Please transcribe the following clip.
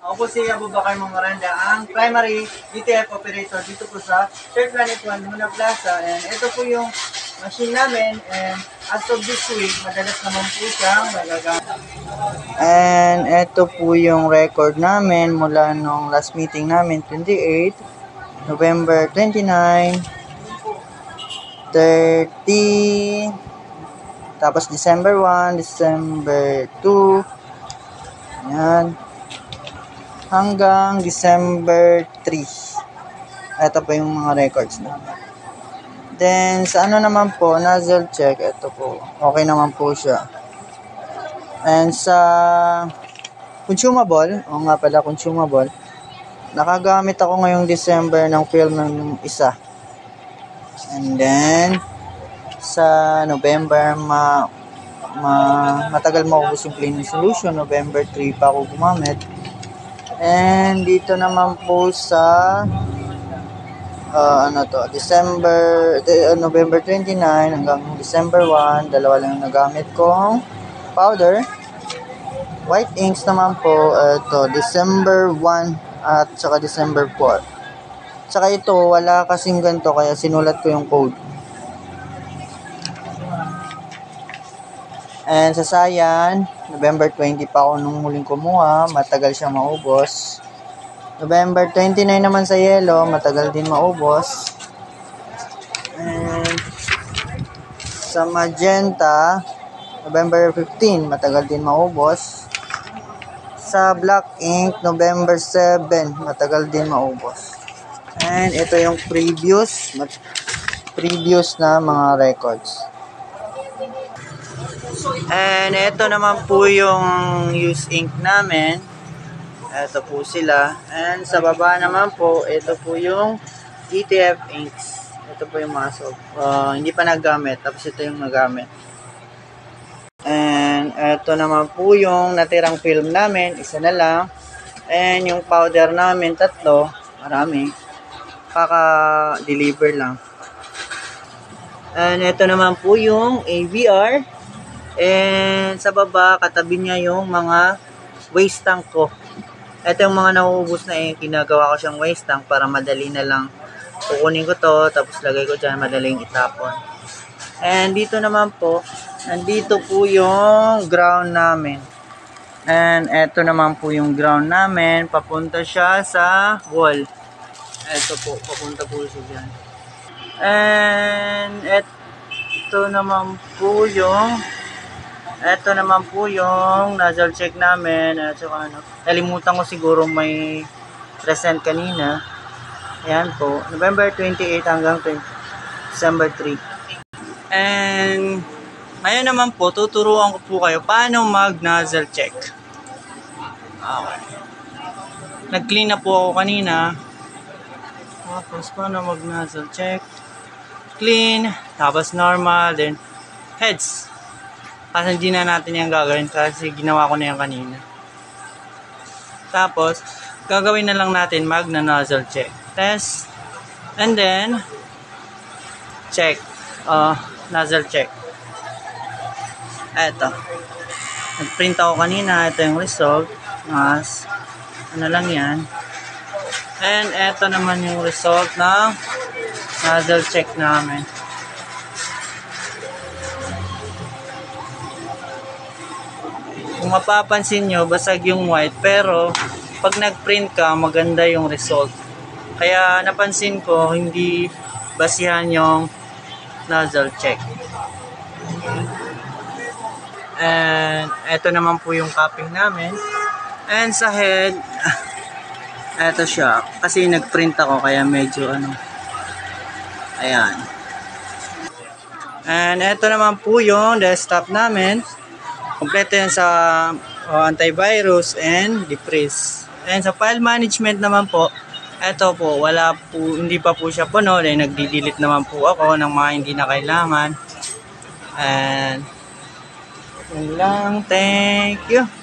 Ako po si Abubakar Mamaranda, ang primary DTF operator dito po sa Third Planet 1 Luna Plaza. And ito po yung machine namin. And as of this week, madalas naman po siyang nagagamit. And ito po yung record namin mula nung last meeting namin, 28, November 29, 30, tapos December 1, December 2, ayan, hanggang December 3. Ito po yung mga records namin. Then, sa ano naman po, nozzle check, ito po, okay naman po siya. And sa consumable, o nga pala consumable, nakagamit ako ngayong December ng film ng isa. And then, sa November, matagal maubos yung cleaning solution. November 3 pa ako gumamit. And dito naman po sa November 29 hanggang December 1, dalawa lang yung nagamit kong powder. White inks naman po, ito, December 1 at saka December 4. Saka ito, wala kasing ganito, kaya sinulat ko yung code. And sa Sayan, November 20 pa ako nung huling kumuha, matagal siya maubos. November 29 naman sa yellow, matagal din maubos. And sa magenta, November 15, matagal din maubos. Sa black ink, November 7, matagal din maubos. And ito yung previous na mga records. And ito naman po yung use ink namin. Ito po sila. And sa baba naman po, ito po yung DTF inks. Ito po yung mga hindi pa nagamit. Tapos ito yung nagamit. And ito naman po yung natirang film namin. Isa na lang. And yung powder namin, 3. Marami. Kaka-deliver lang. And ito naman po yung AVR. And sa baba, katabi niya yung mga waste tank ko. Ito yung mga nauubos na ginagawa ko siyang waste tank para madali na lang kukunin ko to, tapos lagay ko dyan, madaling itapon. And dito naman po, nandito po yung ground namin. And ito naman po yung ground namin, papunta siya sa wall. Ito po, papunta po siya dyan. And ito naman po yung nozzle check namin. At saka nalimutan ko siguro may present kanina. Ayan po. November 28 hanggang December 3. And ngayon naman po, tuturuan ko po kayo paano mag-nozzle check. Okay. Nag-clean na po ako kanina. Tapos paano mag-nozzle check. Clean. Tapos normal. Then heads. Kasi hindi na natin yung gagawin kasi ginawa ko na yung kanina. Tapos, gagawin na lang natin mag-nozzle check. Test. And then, check. Nozzle check. Eto. Nag-print ako kanina. Ito yung result. Mas, ano lang yan. And eto naman yung result ng nozzle check namin. Kung mapapansin nyo, basag yung white, pero pag nag-print ka, maganda yung result. Kaya napansin ko, hindi basihan yung nozzle check. And eto naman po yung cupping namin. And sa head, eto siya. Kasi nag-print ako, kaya medyo ayan. And eto naman po yung desktop namin. Kompleto yan sa antivirus and defreeze. And sa file management naman po, eto po, hindi pa po siya puno. Dahil nagdi-delete naman po ako ng mga hindi na kailangan. And yun lang. Thank you.